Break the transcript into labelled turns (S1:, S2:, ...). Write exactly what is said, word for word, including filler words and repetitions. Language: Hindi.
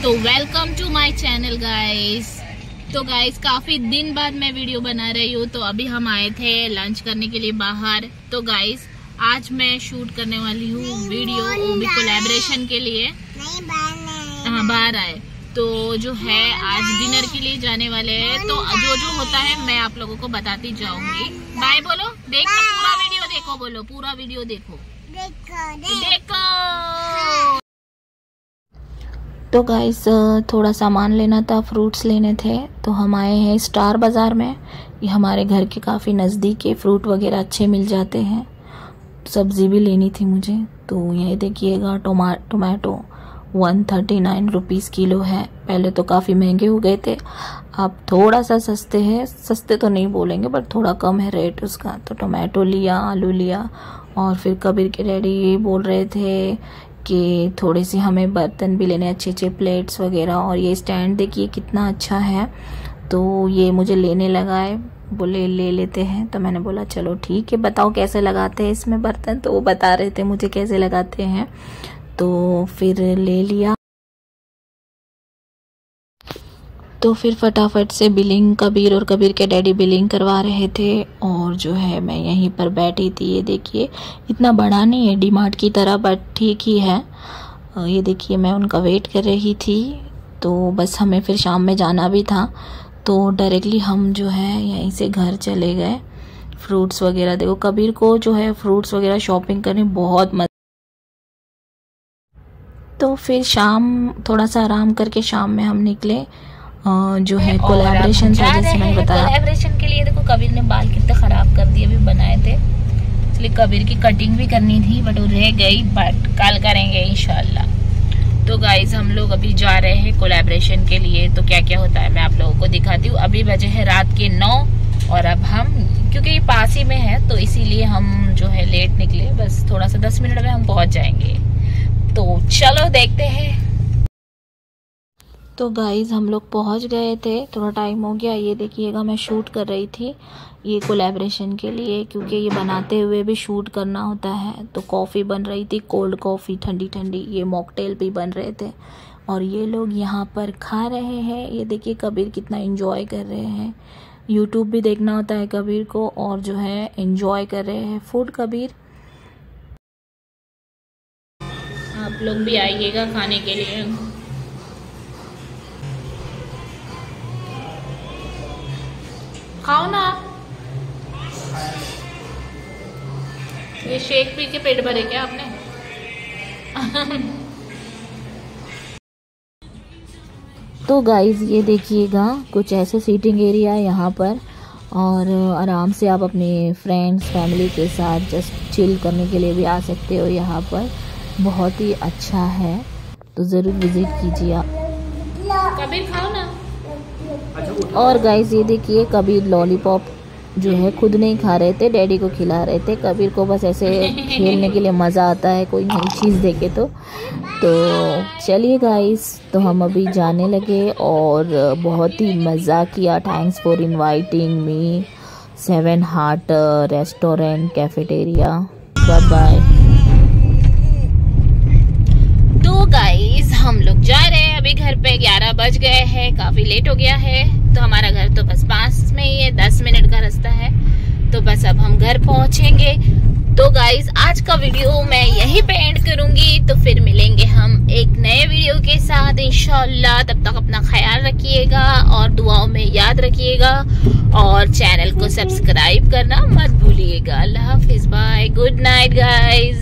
S1: तो welcome to my channel guys. तो गाइस काफी दिन बाद मैं वीडियो बना रही हूँ। तो अभी हम आए थे लंच करने के लिए बाहर। तो गाइस आज मैं शूट करने वाली हूँ वीडियो, वो भी कोलैबोरेशन के लिए। हाँ बाहर आए तो जो है आज डिनर के लिए जाने वाले हैं। तो जो जो होता है मैं आप लोगों को बताती जाऊंगी। बाय बोलो, देखना पूरा वीडियो देखो, बोलो पूरा वीडियो देखो देखो, देखो। तो गाइस थोड़ा सामान लेना था, फ्रूट्स लेने थे, तो हम आए हैं स्टार बाज़ार में। ये हमारे घर के काफ़ी नज़दीक है, फ्रूट वगैरह अच्छे मिल जाते हैं। सब्ज़ी भी लेनी थी मुझे। तो ये देखिएगा टोमा tomato one thirty nine rupees kilo है। पहले तो काफ़ी महंगे हो गए थे, अब थोड़ा सा सस्ते हैं। सस्ते तो नहीं बोलेंगे बट थोड़ा कम है रेट उसका। तो टोमेटो लिया, आलू लिया, और फिर कबीर के डैडी ये बोल रहे थे कि थोड़े से हमें बर्तन भी लेने, अच्छे अच्छे प्लेट्स वगैरह। और ये स्टैंड देखिए कितना अच्छा है, तो ये मुझे लेने लगा है, बोले ले लेते हैं। तो मैंने बोला चलो ठीक है, बताओ कैसे लगाते हैं इसमें बर्तन। तो वो बता रहे थे मुझे कैसे लगाते हैं, तो फिर ले लिया। तो फिर फटाफट से बिलिंग, कबीर और कबीर के डैडी बिलिंग करवा रहे थे, और जो है मैं यहीं पर बैठी थी। ये देखिए इतना बड़ा नहीं है डीमार्ट की तरह, बट ठीक ही है। ये देखिए मैं उनका वेट कर रही थी। तो बस हमें फिर शाम में जाना भी था, तो डायरेक्टली हम जो है यहीं से घर चले गए। फ्रूट्स वगैरह देखो, कबीर को जो है फ्रूट्स वगैरह शॉपिंग करने बहुत मजा। तो फिर शाम थोड़ा सा आराम करके शाम में हम निकले जो है कोलैबोरेशन था, जैसे मैंने बताया। कोलैबोरेशन के लिए देखो कबीर ने बाल कितने खराब कर दिए, अभी बनाए थे, इसलिए कबीर की कटिंग भी करनी थी बट वो रह गई, बट कल करेंगे इंशाल्लाह। तो गाइस हम लोग अभी जा रहे हैं कोलैबोरेशन के लिए। तो क्या क्या होता है मैं आप लोगों को दिखाती हूँ। अभी बजे है रात के नौ, और अब हम क्योंकि ये पास ही में है तो इसीलिए हम जो है लेट निकले। बस थोड़ा सा दस मिनट में हम पहुंच जाएंगे। तो चलो देखते हैं। तो गाइज हम लोग पहुंच गए थे, थोड़ा टाइम हो गया। ये देखिएगा मैं शूट कर रही थी ये कोलैबोरेशन के लिए, क्योंकि ये बनाते हुए भी शूट करना होता है। तो कॉफ़ी बन रही थी, कोल्ड कॉफ़ी ठंडी ठंडी, ये मॉकटेल भी बन रहे थे, और ये लोग यहाँ पर खा रहे हैं। ये देखिए कबीर कितना एंजॉय कर रहे हैं। यूट्यूब भी देखना होता है कबीर को, और जो है एंजॉय कर रहे हैं फूड। कबीर आप लोग भी आइएगा खाने के लिए। खाओ ना, ये शेक पी के पेट भरे क्या आपने? तो गाइज ये देखिएगा कुछ ऐसे सीटिंग एरिया है यहाँ पर, और आराम से आप अपने फ्रेंड्स फैमिली के साथ जस्ट चिल करने के लिए भी आ सकते हो। यहाँ पर बहुत ही अच्छा है, तो ज़रूर विज़िट कीजिए आप। कबीर खाओ ना। और गाइस ये देखिए कबीर लॉलीपॉप जो है खुद नहीं खा रहे थे, डैडी को खिला रहे थे। कबीर को बस ऐसे खेलने के लिए मज़ा आता है कोई नई चीज़ देखे तो। तो चलिए गाइस, तो हम अभी जाने लगे, और बहुत ही मज़ा किया। Thanks for inviting me seven heart restaurant cafeteria. Bye bye. तो गाइस हम लोग जा रहे हैं अभी घर पे। ग्यारह बज गए हैं, काफी लेट हो गया है। तो हमारा घर तो बस पास में ही है, दस मिनट का रास्ता है। तो बस अब हम घर पहुंचेंगे। तो गाइस आज का वीडियो मैं यहीं पे एंड करूंगी। तो फिर मिलेंगे हम एक नए वीडियो के साथ इंशाल्लाह। तब तक अपना ख्याल रखिएगा और दुआओं में याद रखिएगा, और चैनल को सब्सक्राइब करना मत भूलिएगा। अल्लाह हाफिज, बाय, गुड नाइट गाइस।